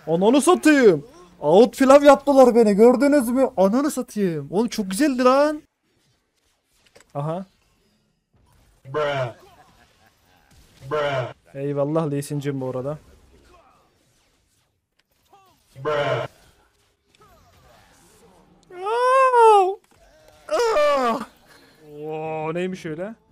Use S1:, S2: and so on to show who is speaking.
S1: Ananı satayım. Out filan yaptılar beni, gördünüz mü? Ananı satayım. Oğlum çok güzeldi lan. Aha. Eyvallah Lee'sincim bu arada. Aa! Aa! Oo, neymiş öyle?